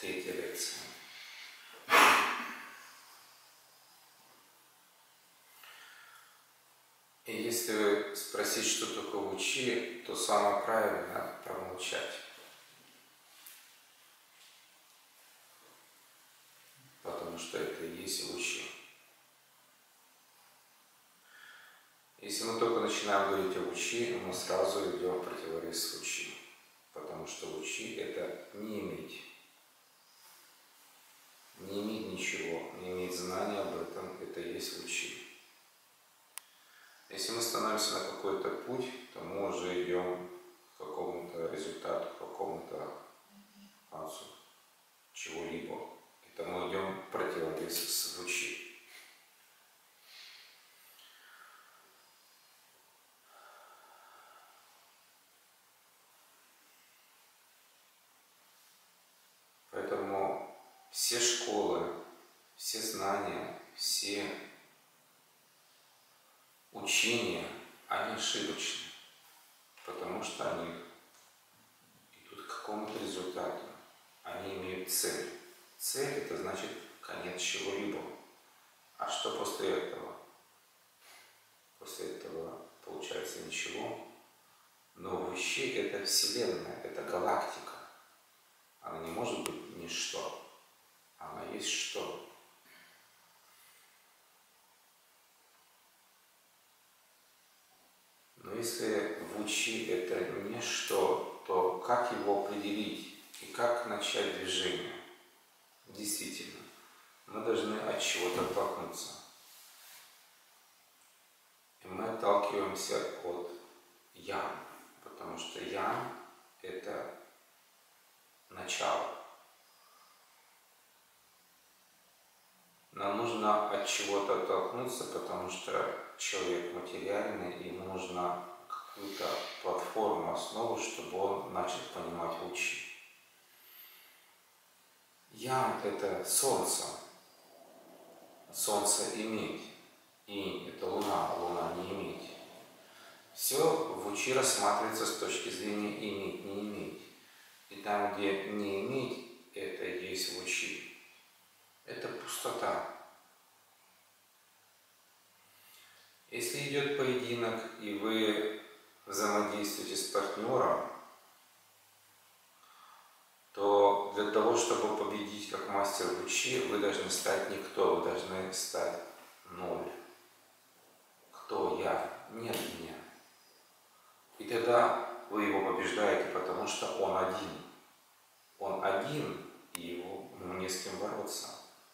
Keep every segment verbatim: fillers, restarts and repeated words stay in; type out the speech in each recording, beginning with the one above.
третья лекция. И если спросить, что такое учи, то самое правильное – промолчать. Потому что это и есть учи. Если мы только начинаем говорить о учи, мы сразу идем в противоречие с учи. Потому что учи – это не иметь. Не иметь ничего, не иметь знания об этом – это и есть учи. Если мы становимся на какой-то путь, то мы уже идем к какому-то результату, к какому-то концу чего-либо. Это мы идем в противовес с учи. Поэтому все школы, все знания, все учения, они ошибочны, потому что они идут к какому-то результату, они имеют цель. Цель – это значит конец чего-либо. А что после этого? После этого получается ничего. Но высший – это Вселенная, это галактика. Она не может быть ничто, она есть что. Но если в учи это ничто, то как его определить и как начать движение? Действительно, мы должны от чего-то оттолкнуться. И мы отталкиваемся от Ян, потому что Ян – это начало. Нам нужно от чего-то оттолкнуться, потому что человек материальный, ему нужна какую-то платформу, основу, чтобы он начал понимать учи. Ян – это солнце. Солнце иметь. Инь – это луна, луна не иметь. Все в учи рассматривается с точки зрения иметь, не иметь. И там, где не иметь, это и есть в учи. Это пустота. Если идет поединок, и вы взаимодействуете с партнером, то для того, чтобы победить как мастер в учи, вы должны стать никто, вы должны стать ноль. Кто я? Нет меня. И тогда вы его побеждаете, потому что он один. Он один, и его ну, не с кем бороться.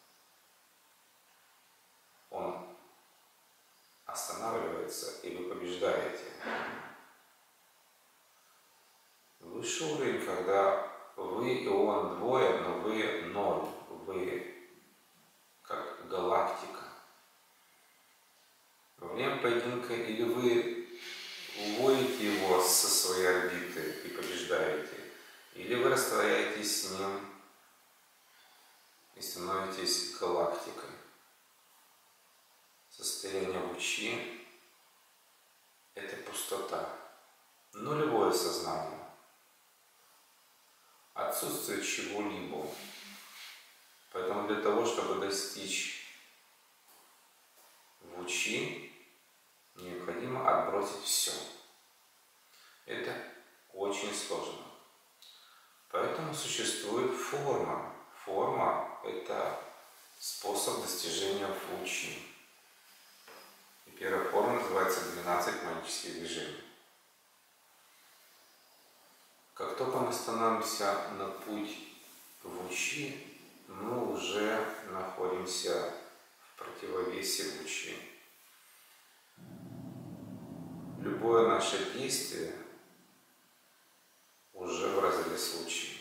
Он останавливается, и вы побеждаете. Высший уровень, когда вы и он двое, но вы ноль, вы как галактика. Во время поединка или вы уводите его со своей орбиты и побеждаете, или вы растворяетесь с ним и становитесь галактикой. Состояние учи – это пустота, нулевое сознание, отсутствие чего-либо. Поэтому для того, чтобы достичь в учи, необходимо отбросить все. Это очень сложно. Поэтому существует форма. Форма – это способ достижения в учи. И первая форма называется двенадцать магических движений. Как только мы становимся на путь в учи, мы уже находимся в противовесе в учи. Любое наше действие уже в разрез с учи.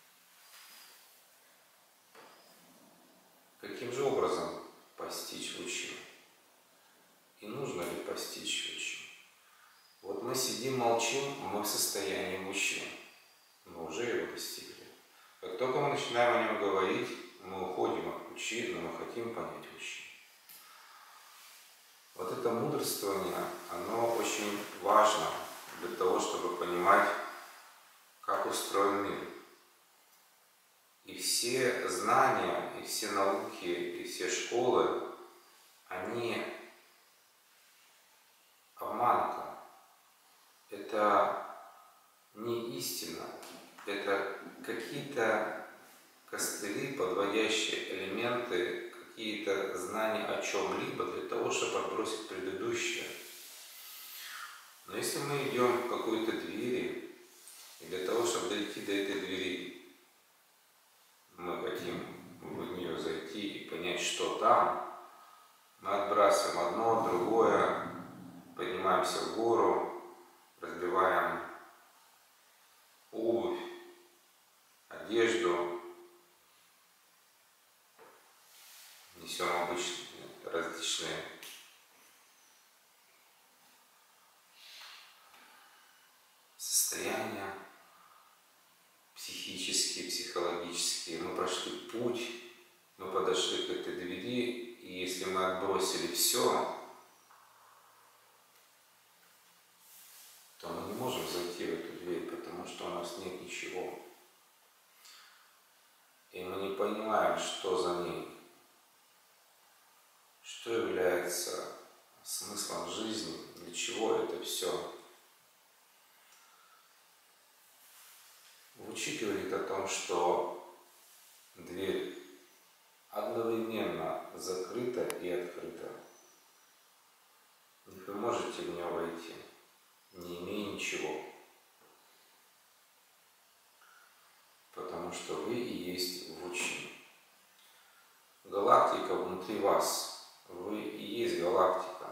Каким же образом постичь учи? И нужно ли постичь учи? Вот мы сидим, молчим, мы в состоянии учи. Мы уже его достигли. Как только мы начинаем о нем говорить, мы уходим от учи, но мы хотим понять учи. Вот это мудрствование, оно очень важно для того, чтобы понимать, как устроен мир. И все знания, и все науки, и все школы, они обманка. Это не истина. Это какие-то костыли, подводящие элементы, какие-то знания о чем-либо для того, чтобы отбросить предыдущее. Но если мы идем к какой-то двери, и для того, чтобы дойти до этой двери, мы хотим в нее зайти и понять, что там, мы отбрасываем одно, другое, поднимаемся в гору, разбиваем обувь, одежду, несем обычные различные состояния психические, психологические. Мы прошли путь, мы подошли к этой двери, и если мы отбросили все, то мы не можем зайти в эту дверь, потому что у нас нет ничего. И мы не понимаем, что за ней, что является смыслом жизни, для чего это все. Вучи говорит о том, что дверь одновременно закрыта и открыта. Вы можете в нее войти, не имея ничего. Потому что вы и есть Вучи. Галактика внутри вас. Вы и есть галактика.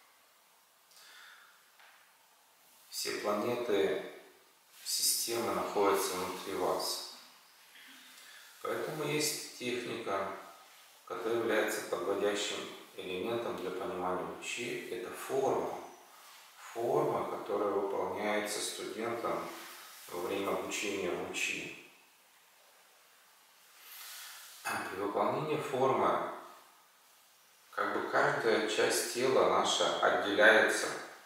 Все планеты, системы находятся внутри вас. Поэтому есть техника, которая является подводящим элементом для понимания Вучи. Это форма. Форма, которая выполняется студентом во время обучения Вучи. При выполнении формы, как бы каждая часть тела наша отделяется.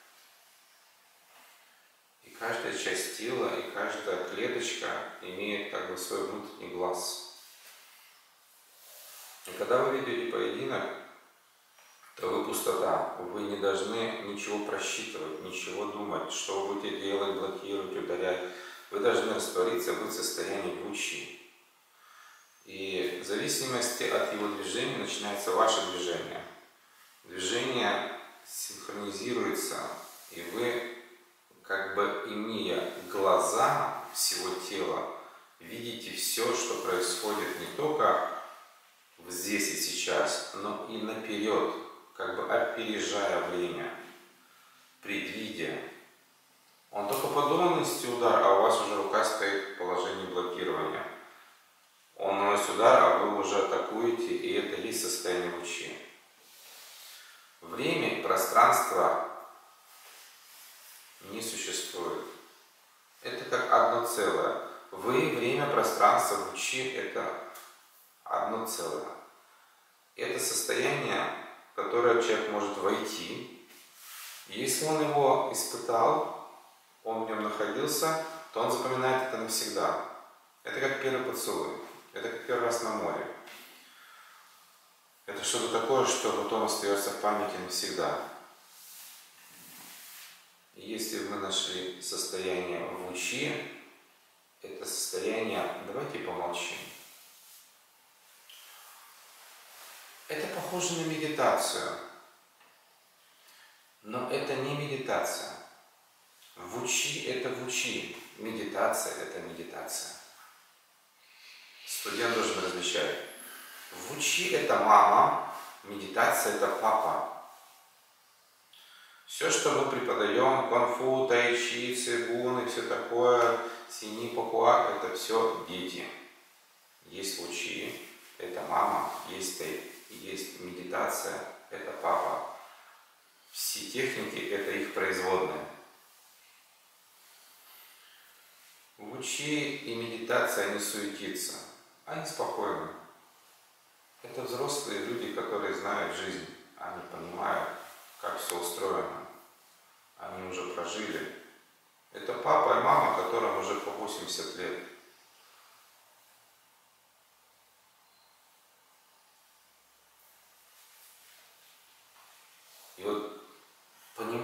И каждая часть тела, и каждая клеточка имеет как бы свой внутренний глаз. И когда вы ведете поединок, то вы пустота. Вы не должны ничего просчитывать, ничего думать, что вы будете делать, блокировать, ударять. Вы должны раствориться, быть в состоянии Вучи. И в зависимости от его движения начинается ваше движение. Движение синхронизируется, и вы, как бы имея глаза всего тела, видите все, что происходит не только здесь и сейчас, но и наперед, как бы опережая время, предвидя. Он только подумал нанести удар, а у вас уже рука стоит в положении блокирования. Он наносит удар, а вы уже атакуете, и это есть состояние Вучи. Время и пространство не существует. Это как одно целое. Вы, время, пространство, Вучи – это одно целое. Это состояние, в которое человек может войти. Если он его испытал, он в нем находился, то он запоминает это навсегда. Это как первый поцелуй. Это как первый раз на море. Это что-то такое, что потом остается в памяти навсегда. И если мы нашли состояние Вучи, это состояние, давайте помолчим. Это похоже на медитацию, но это не медитация. Вучи – это Вучи, медитация – это медитация. Студент должен различать. Вучи – это мама, медитация – это папа. Все, что мы преподаем, кунг-фу, тайчи, цигун и все такое, сини, пахуа – это все дети. Есть Вучи – это мама, есть тай, есть медитация – это папа. Все техники – это их производные. Вучи и медитация не суетятся. Они спокойны. Это взрослые люди, которые знают жизнь. Они понимают, как все устроено. Они уже прожили. Это папа и мама, которым уже по восемьдесят лет.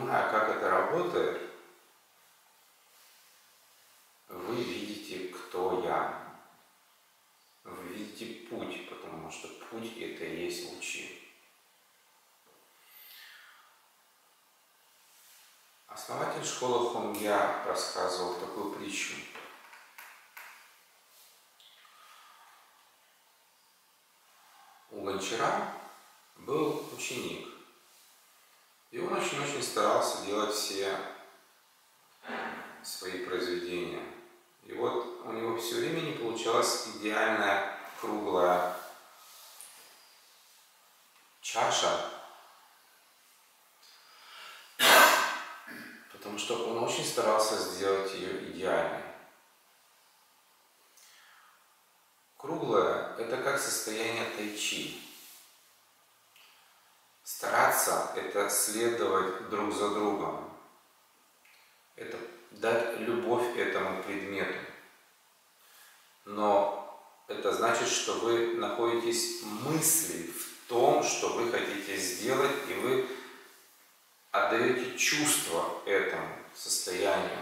понимая, как это работает, вы видите, кто я. Вы видите путь, потому что путь — это и есть лучи. Основатель школы Хонъя рассказывал такую притчу. У гончара был ученик, и он очень-очень старался делать все свои произведения. И вот у него все время не получалась идеальная круглая чаша, потому что он очень старался сделать ее идеальной. Круглая — это как состояние тайчи. Стараться — это следовать друг за другом. Это дать любовь этому предмету. Но это значит, что вы находитесь мысли в том, что вы хотите сделать, и вы отдаете чувство этому состоянию.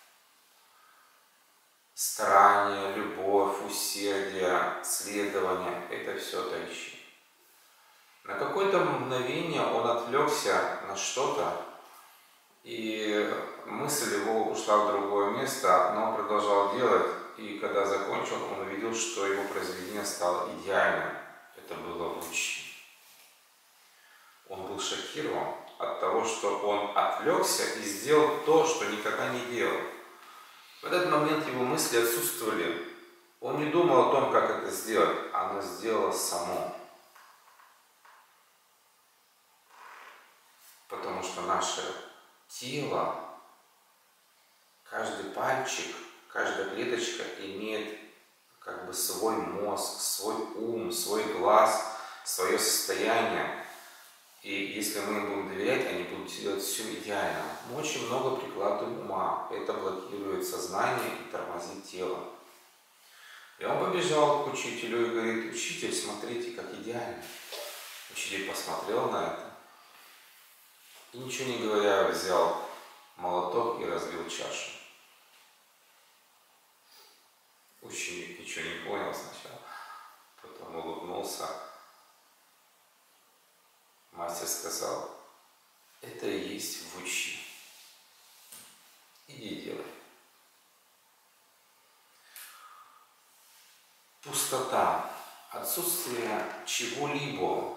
Старание, любовь, усердие, следование — это все тайчи. На какое-то мгновение он отвлекся на что-то, и мысль его ушла в другое место, но он продолжал делать, и когда закончил, он увидел, что его произведение стало идеальным. Это было лучи. Он был шокирован от того, что он отвлекся и сделал то, что никогда не делал. В этот момент его мысли отсутствовали. Он не думал о том, как это сделать, оно сделало само. Потому что наше тело, каждый пальчик, каждая клеточка имеет как бы свой мозг, свой ум, свой глаз, свое состояние. И если мы им будем доверять, они будут делать все идеально. Мы очень много прикладываем ума. Это блокирует сознание и тормозит тело. И он побежал к учителю и говорит: учитель, смотрите, как идеально. Учитель посмотрел на это и, ничего не говоря, взял молоток и разбил чашу. Ученик ничего не понял сначала, потом улыбнулся. Мастер сказал: это и есть вучи. Иди делай. Пустота, отсутствие чего-либо,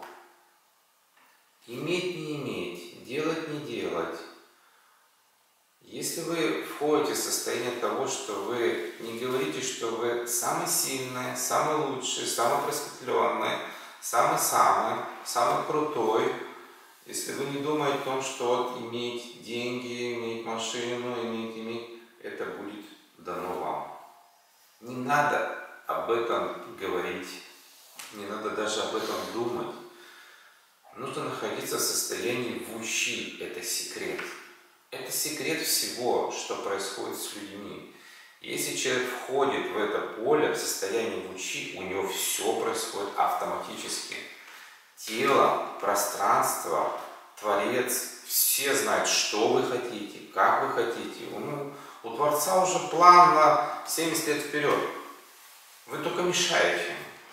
иметь не иметь, делать не делать. Если вы входите в состояние того, что вы не говорите, что вы самый сильный, самый лучший, самый просветленный, самый-самый, самый крутой, если вы не думаете о том, что вот иметь деньги, иметь машину, иметь, иметь, это будет дано вам. Не надо об этом говорить, не надо даже об этом думать. Нужно находиться в состоянии вучи, это секрет. Это секрет всего, что происходит с людьми. Если человек входит в это поле, в состоянии вучи, у него все происходит автоматически. Тело, пространство, Творец, все знают, что вы хотите, как вы хотите. Ну, у Творца уже план на семьдесят лет вперед. Вы только мешаете.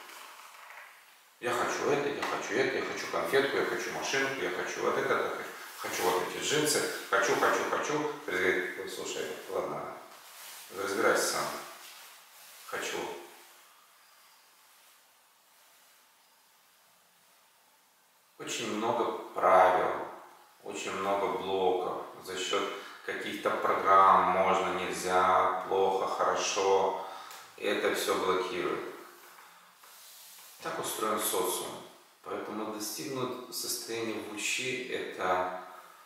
Я хочу это, я хочу это, я хочу конфетку, я хочу машинку, я хочу вот это, я хочу вот эти джинсы, хочу, хочу, хочу. Говорит: ой, слушай, ладно, разбирайся сам. Хочу. Очень много правил, очень много блоков. За счет каких-то программ можно, нельзя, плохо, хорошо. И это все блокирует. Так устроен социум. Поэтому достигнуть состояния вучи — это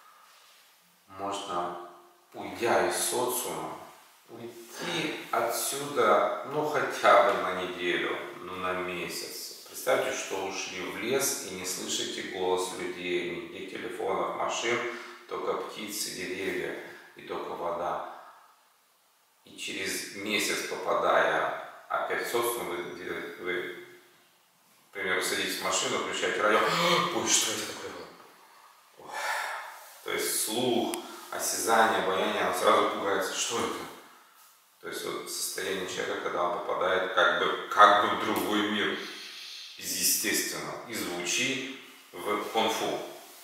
можно, уйдя из социума, уйти отсюда, ну, хотя бы на неделю, ну, на месяц. Представьте, что ушли в лес и не слышите голос людей, никаких телефонов, машин, только птицы, деревья и только вода. И через месяц, попадая опять в социум, вы, вы к примеру, садитесь в машину, включаете радио. Ой, что это такое было? То есть слух, осязание, обоняние, он сразу пугается, что это? То есть вот состояние человека, когда он попадает как бы, как бы в другой мир, из естественного, из лучи в кунг-фу.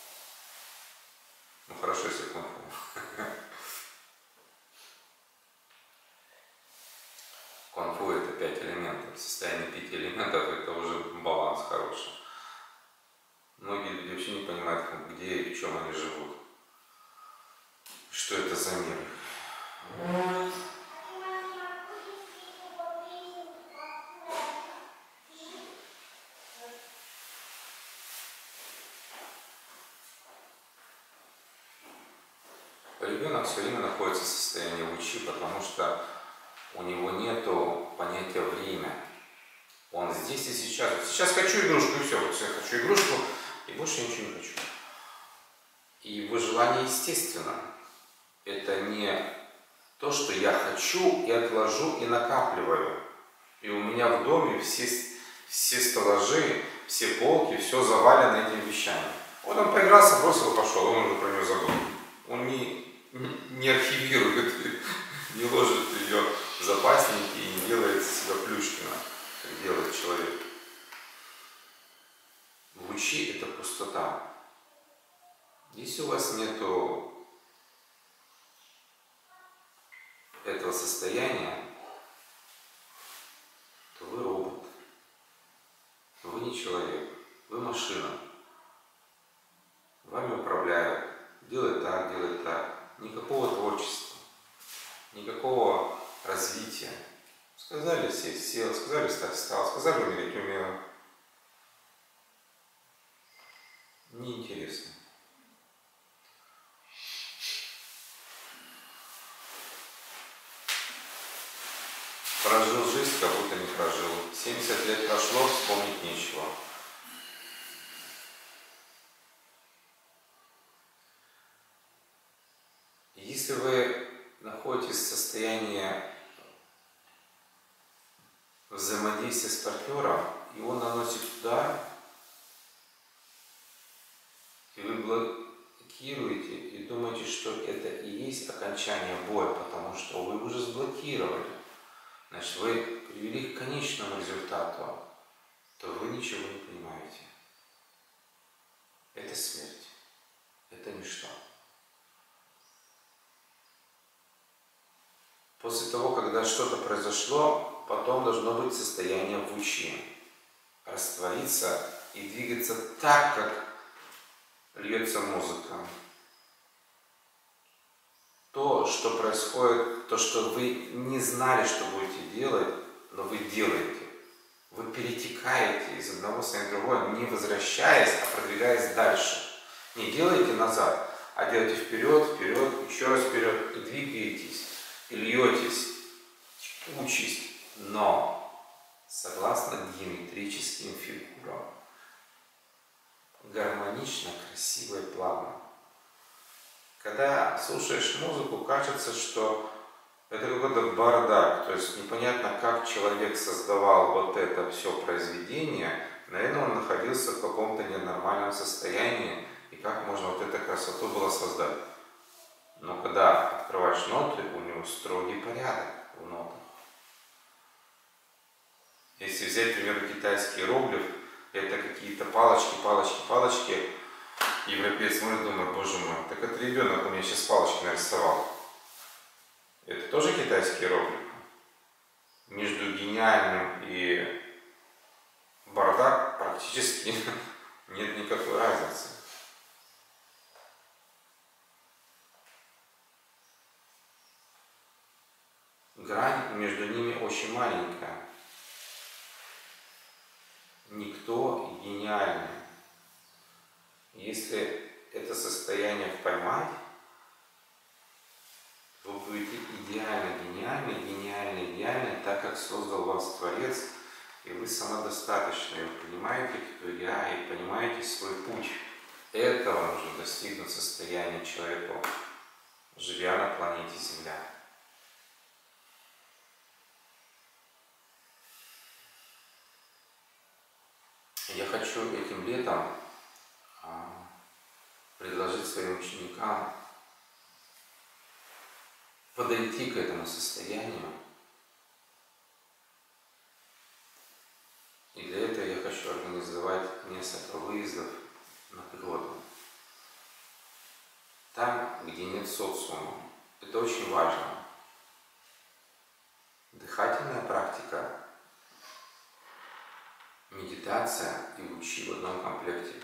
Ну хорошо, если кунг-фу. Кунг-фу это пять элементов. Состояние пяти элементов это уже баланс хороший. Многие люди вообще не понимают, где и в чем они живут. Что это за мир. Ребенок все время находится в состоянии лучи, потому что у него нету понятия время. Он здесь и сейчас. Сейчас хочу игрушку, и все. Вот я хочу игрушку, и больше ничего не хочу. И его желание естественно. Это не то, что я хочу и отложу и накапливаю. И у меня в доме все, все стеллажи, все полки, все завалено этими вещами. Вот он поигрался, бросил и пошел, он уже про нее забыл. Он не, не архивирует, не ложит ее в запасники и не делает из себя Плюшкина, как делает человек. Лучи – это пустота. Если у вас нету этого состояния, то вы робот. Вы не человек, вы машина. Вами управляют. Делай так, делай так. Никакого творчества, никакого развития. Сказали сесть, сел, сказали встать, встал, сказали умереть, умел. Неинтересно. Прожил жизнь, как будто не прожил. семьдесят лет прошло, вспомнить нечего. Если вы находитесь в состоянии взаимодействия с партнером, и он наносит удар, и вы блокируете, и думаете, что это и есть окончание боя, потому что вы уже сблокировали, значит, вы привели к конечному результату, то вы ничего не понимаете. Это смерть. Это ничто. После того, когда что-то произошло, потом должно быть состояние в луче. Раствориться и двигаться так, как льется музыка. То, что происходит, то, что вы не знали, что будете делать, но вы делаете. Вы перетекаете из одного состояния в другое, не возвращаясь, а продвигаясь дальше. Не делайте назад, а делайте вперед, вперед, еще раз вперед и двигаетесь. И льетесь, текучесть, но согласно геометрическим фигурам, гармонично, красиво и плавно. Когда слушаешь музыку, кажется, что это какой-то бардак, то есть непонятно, как человек создавал вот это все произведение, наверное, он находился в каком-то ненормальном состоянии, и как можно вот эту красоту было создать. Но когда открываешь ноты, у него строгий порядок в нотах. Если взять, например, китайский иероглиф, это какие-то палочки, палочки, палочки. Европеец смотрит, думает, боже мой, так это ребенок у меня сейчас палочки нарисовал. Это тоже китайский иероглиф. Между гениальным и бардак практически нет никакой разницы. Грань между ними очень маленькая. Никто гениальный. Если это состояние поймать, вы будете идеально гениальны, гениальны, идеальны, так как создал вас Творец, и вы самодостаточны, и вы понимаете, кто я, и понимаете свой путь. Этого нужно достигнуть состояния человека, живя на планете Земля. Я хочу этим летом а, предложить своим ученикам подойти к этому состоянию. И для этого я хочу организовать несколько выездов на природу. Там, где нет социума. Это очень важно. Дыхательная практика, медитация и лучи в одном комплекте.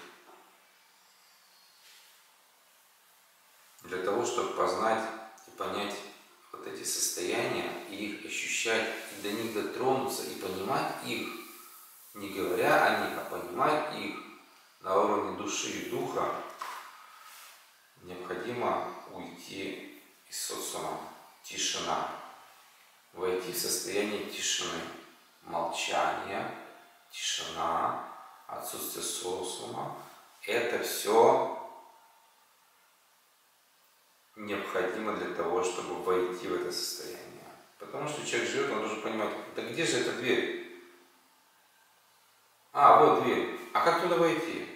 Для того, чтобы познать и понять вот эти состояния, и их ощущать, и до них дотронуться, и понимать их, не говоря о них, а понимать их на уровне души и духа, необходимо уйти из социума. Тишина. Войти в состояние тишины, молчания, тишина, отсутствие социума. Это все необходимо для того, чтобы войти в это состояние. Потому что человек живет, он должен понимать, да где же эта дверь? А, вот дверь. А как туда войти?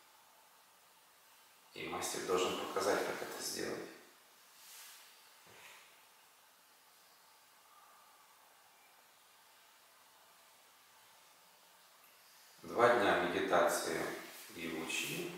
И мастер должен показать, как это сделать. Два дня медитации и лучи,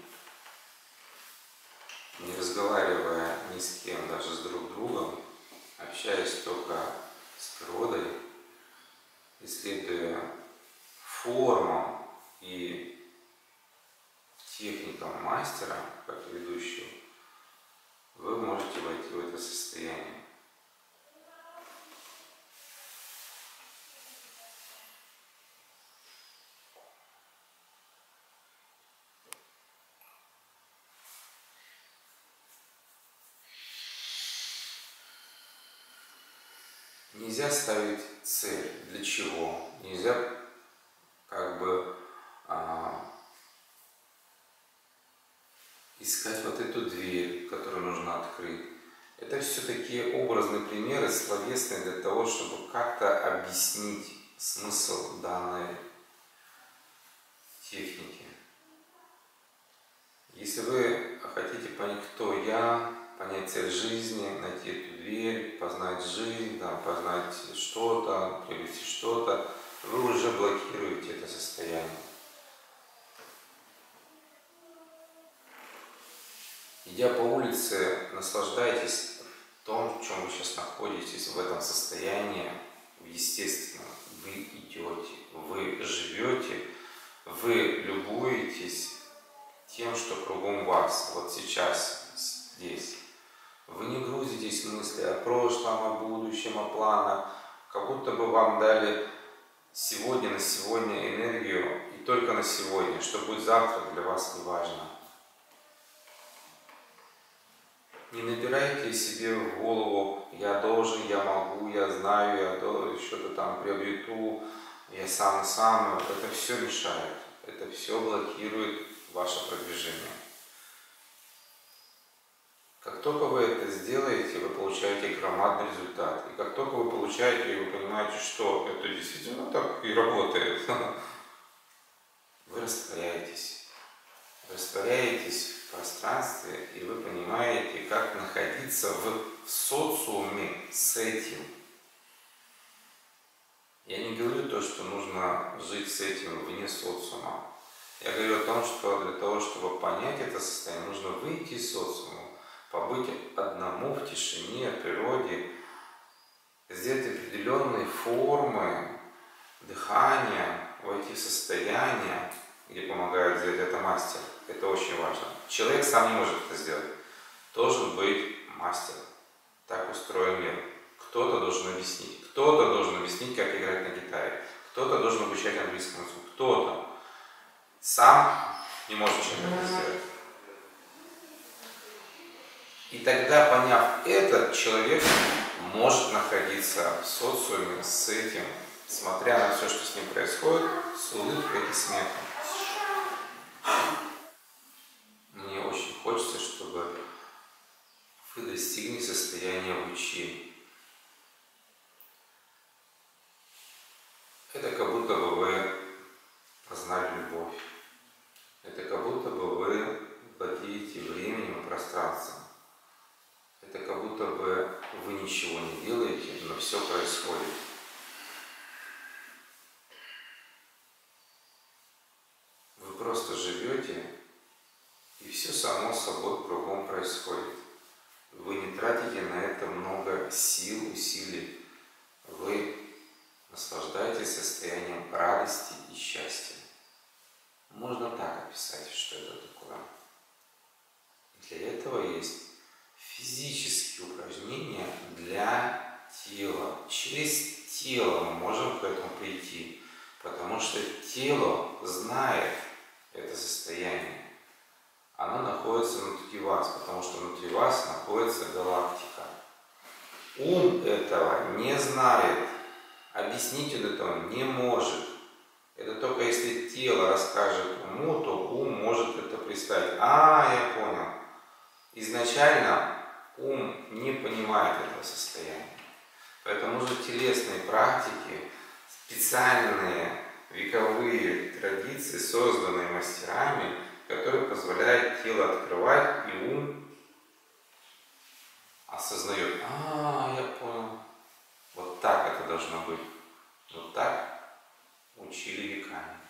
не разговаривая ни с кем, даже с друг другом, общаясь только с природой, исследуя форму и техникам мастера, как ведущего, вы можете войти в это состояние. Нельзя ставить цель. Для чего? Нельзя как бы а, искать вот эту дверь, которую нужно открыть. Это все такие образные примеры, словесные, для того, чтобы как-то объяснить смысл данной техники. Если вы хотите понять, кто я, понять цель жизни, найти эту дверь, познать жизнь, да, познать что-то, приобрести что-то, вы уже блокируете это состояние. Идя по улице, наслаждайтесь в том, в чем вы сейчас находитесь, в этом состоянии, естественно. Вы идете, вы живете, вы любуетесь тем, что кругом вас, вот сейчас, здесь. Вы не грузитесь мысли о прошлом, о будущем, о планах, как будто бы вам дали сегодня на сегодня энергию, и только на сегодня. Что будет завтра, для вас не важно. Не набирайте себе в голову «я должен», «я могу», «я знаю», «я должен», что-то там приобрету, «я самый-самый». Это все мешает, это все блокирует ваше продвижение. Как только вы это сделаете, вы получаете громадный результат. И как только вы получаете, и вы понимаете, что это действительно так и работает, вы растворяетесь. Растворяетесь в пространстве, и вы понимаете, как находиться в социуме с этим. Я не говорю то, что нужно жить с этим вне социума. Я говорю о том, что для того, чтобы понять это состояние, нужно выйти из социума, побыть одному в тишине, в природе, сделать определенные формы дыхания, войти в состояние, где помогает сделать это мастер. Это очень важно. Человек сам не может это сделать. Должен быть мастер. Так устроен мир. Кто-то должен объяснить. Кто-то должен объяснить, как играть на гитаре. Кто-то должен обучать английскому языку. Кто-то сам не может человек это сделать. И тогда, поняв это, человек может находиться в социуме с этим, смотря на все, что с ним происходит, с улыбкой и смехом. Мне очень хочется, чтобы вы достигли состояния лучи. Это как будто бы вы познали любовь. Это как будто бы вы владеете временем и пространством. Это как будто бы вы ничего не просто живете, и все само собой кругом происходит. Вы не тратите на это много сил, усилий. Вы наслаждаетесь состоянием радости и счастья. Можно так описать, что это такое. Для этого есть физические упражнения для тела. Через тело мы можем к этому прийти, потому что тело знает это состояние. Оно находится внутри вас, потому что внутри вас находится галактика. Ум этого не знает, объяснить он этого не может. Это только если тело расскажет уму, то ум может это представить. А, я понял. Изначально ум не понимает этого состояния. Поэтому нужны телесные практики, специальные вековые традиции, созданные мастерами, которые позволяют тело открывать, и ум осознает. А, я понял. Вот так это должно быть. Вот так учили веками.